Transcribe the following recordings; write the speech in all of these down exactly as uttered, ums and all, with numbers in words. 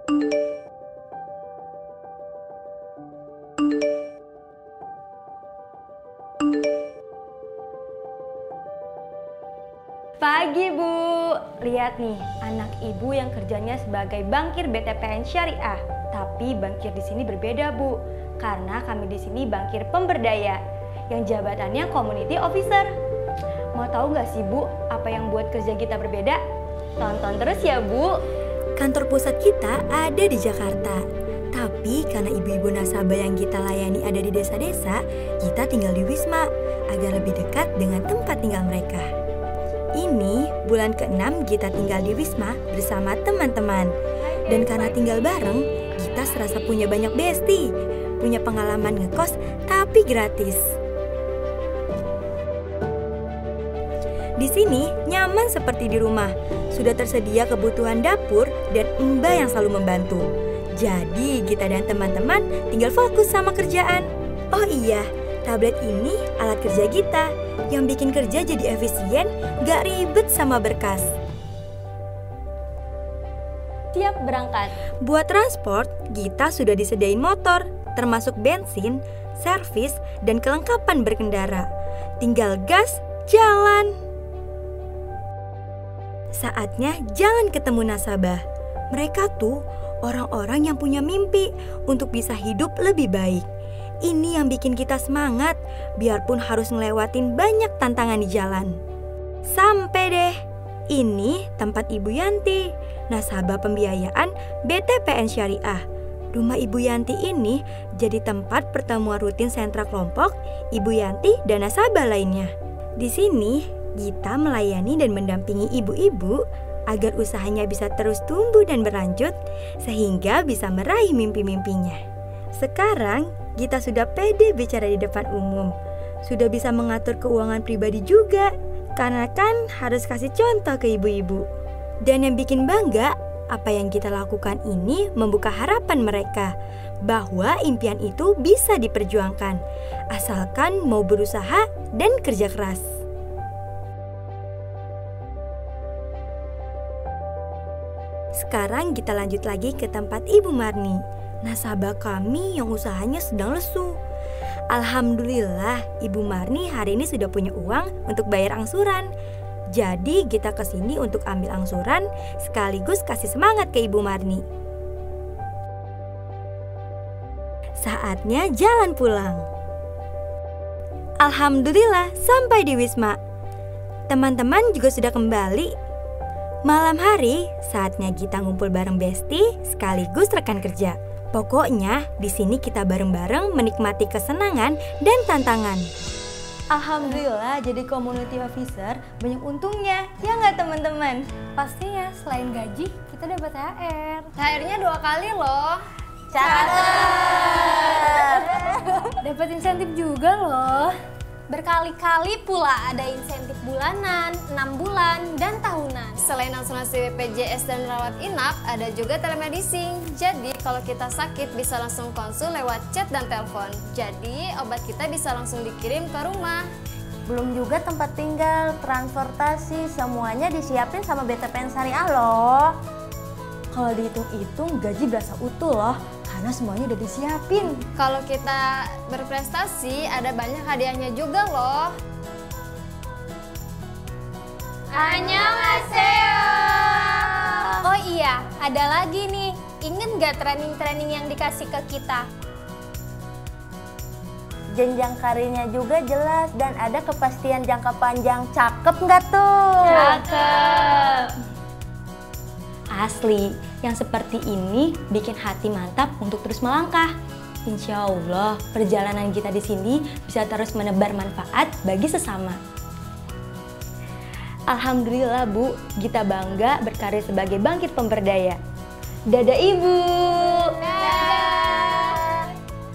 Pagi Bu, lihat nih anak ibu yang kerjanya sebagai bankir B T P N Syariah. Tapi bankir di sini berbeda Bu, karena kami di sini bankir pemberdaya yang jabatannya community officer. Mau tahu nggak sih Bu, apa yang buat kerja kita berbeda? Tonton terus ya Bu. Kantor pusat kita ada di Jakarta. Tapi karena ibu-ibu nasabah yang kita layani ada di desa-desa, kita tinggal di Wisma agar lebih dekat dengan tempat tinggal mereka. Ini bulan keenam kita tinggal di Wisma bersama teman-teman. Dan karena tinggal bareng, kita serasa punya banyak bestie. Punya pengalaman ngekos tapi gratis. Di sini nyaman seperti di rumah. Sudah tersedia kebutuhan dapur dan Mbak yang selalu membantu. Jadi kita dan teman-teman tinggal fokus sama kerjaan. Oh iya, tablet ini alat kerja kita yang bikin kerja jadi efisien, gak ribet sama berkas. Siap berangkat. Buat transport, kita sudah disediain motor, termasuk bensin, servis, dan kelengkapan berkendara. Tinggal gas, jalan. Saatnya jalan ketemu nasabah. Mereka tuh orang-orang yang punya mimpi untuk bisa hidup lebih baik. Ini yang bikin kita semangat, biarpun harus ngelewatin banyak tantangan di jalan. Sampai deh, ini tempat Ibu Yanti, nasabah pembiayaan B T P N Syariah. Rumah Ibu Yanti ini jadi tempat pertemuan rutin sentra kelompok Ibu Yanti dan nasabah lainnya. Di sini, kita melayani dan mendampingi ibu-ibu agar usahanya bisa terus tumbuh dan berlanjut sehingga bisa meraih mimpi-mimpinya. Sekarang, kita sudah pede bicara di depan umum. Sudah bisa mengatur keuangan pribadi juga, karena kan harus kasih contoh ke ibu-ibu. Dan yang bikin bangga, apa yang kita lakukan ini membuka harapan mereka bahwa impian itu bisa diperjuangkan, asalkan mau berusaha dan kerja keras. Sekarang kita lanjut lagi ke tempat Ibu Marni, nasabah kami yang usahanya sedang lesu. Alhamdulillah, Ibu Marni hari ini sudah punya uang untuk bayar angsuran. Jadi kita kesini untuk ambil angsuran sekaligus kasih semangat ke Ibu Marni. Saatnya jalan pulang. Alhamdulillah sampai di Wisma. Teman-teman juga sudah kembali. Malam hari, saatnya kita ngumpul bareng bestie sekaligus rekan kerja. Pokoknya di sini kita bareng-bareng menikmati kesenangan dan tantangan. Alhamdulillah jadi community officer banyak untungnya, ya nggak teman-teman? Pastinya selain gaji kita dapat T H R. T H R-nya dua kali loh. Catat. Dapat insentif juga loh. Berkali-kali pula ada insentif bulanan, enam bulan, dan tahunan. Selain asuransi B P J S dan rawat inap, ada juga telemedicine. Jadi kalau kita sakit bisa langsung konsul lewat chat dan telepon. Jadi obat kita bisa langsung dikirim ke rumah. Belum juga tempat tinggal, transportasi, semuanya disiapin sama B T P N Syariah loh. Kalau dihitung-hitung gaji berasa utuh loh, karena semuanya udah disiapin. Kalau kita berprestasi ada banyak hadiahnya juga loh. Annyeonghaseyo. Oh iya, ada lagi nih. Ingat gak training-training yang dikasih ke kita? Jenjang karirnya juga jelas dan ada kepastian jangka panjang. Cakep nggak tuh? Cakep. Asli, yang seperti ini bikin hati mantap untuk terus melangkah. Insya Allah, perjalanan kita di sini bisa terus menebar manfaat bagi sesama. Alhamdulillah Bu, kita bangga berkarir sebagai bangkit pemberdaya. Dadah Ibu! Dadah!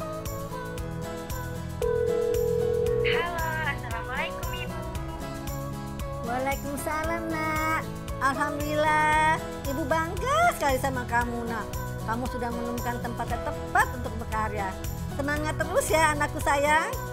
Halo, Assalamualaikum Ibu. Waalaikumsalam Nak. Alhamdulillah, Ibu bangga sekali sama kamu Nak. Kamu sudah menemukan tempat yang tepat untuk berkarya. Semangat terus ya anakku sayang.